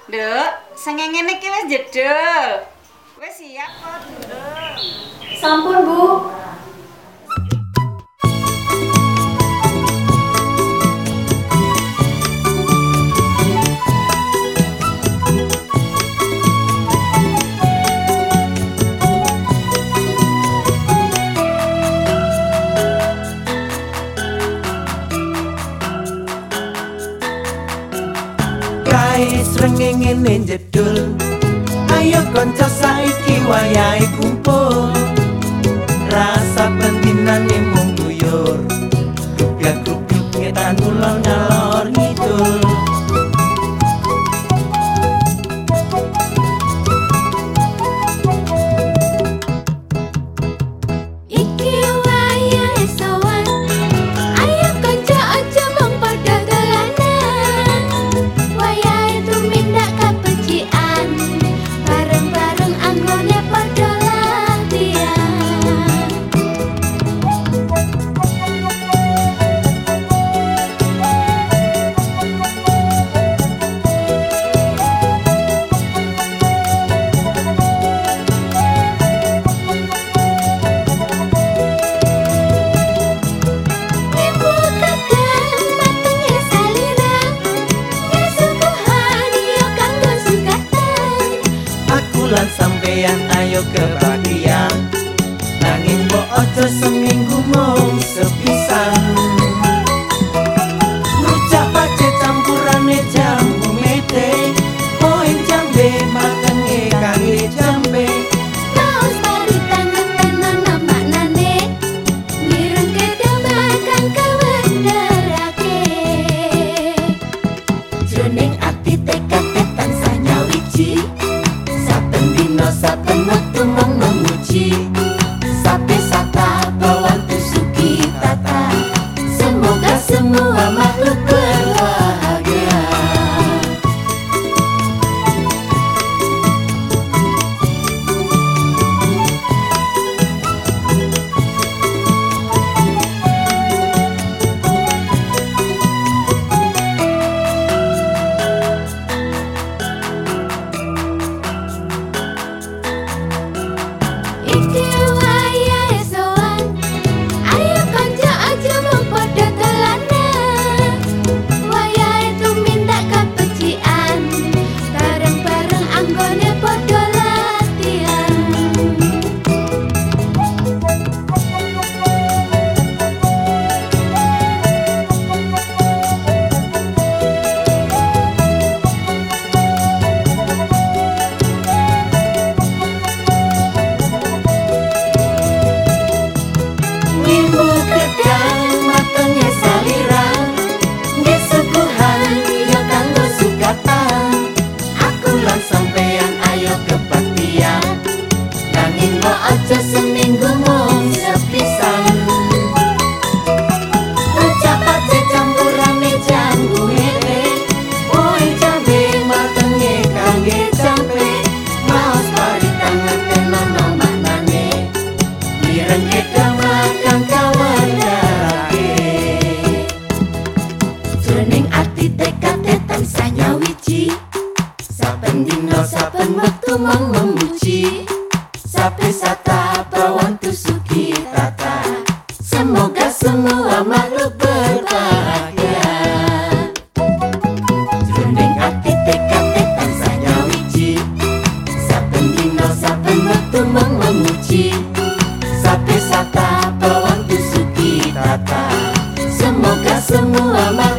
Nduk, sengenge iki wis jedel. Wis siap kok, Durung? Sampun, Bu. Srengenge jedul, ayo konco saiki wayahe kumpul. Rasa pentinane mung guyur, grup-grup ngetan ulon ngalor ngidul. Iki wayahe sowan, ayo konco aja mung padha dolanan. Wayahe tumindak kabecikan, bareng-bareng anggone padha latihan. Ibu kadang matenge salirang, kesuguhan yo kanggo sukatan. Aku lan sampeyan ayo kebahagiaan, nanging mbok aja seminggu mung sepisan. Rujak pace campurane jambu mete, poin jambe matenge kangge jambe. Kaos bari tangan tenan maknane, mirengke damakan kawendarake. Jroning ati tekad tansah nyawiji, saben dina saben wektu mung memuji. Sape sata bawantu suki tata, semoga semua makhluk berbahagia. Iki wayahe sowan, ayo konco aja mung padha dolanan. Wayahe tumindak kabecikan, bareng-bareng anggone padha latihan. Ibu kedang matenge salirang, nggih suguhan yo kanggo sukatan. Aku lan sampeyan ayo kebaktian, nanging mbok aja seminggu mung sepisan. Rujak pace campurane jambu mete, poe jambe matenge kangge jambe. Maos bari tangan tenan maknane, mirengke damakan kawendarake. Jroning ati tekad tansah nyawiji, saben dina saben wektu mung memuji. Sape sata bawantu suki tata, semoga semua makhluk berbahagia. Jroning ati tekad tansah nyawiji, saben dina saben wektu mung memuji. Sape sata bawantu suki tata, semoga semua makhluk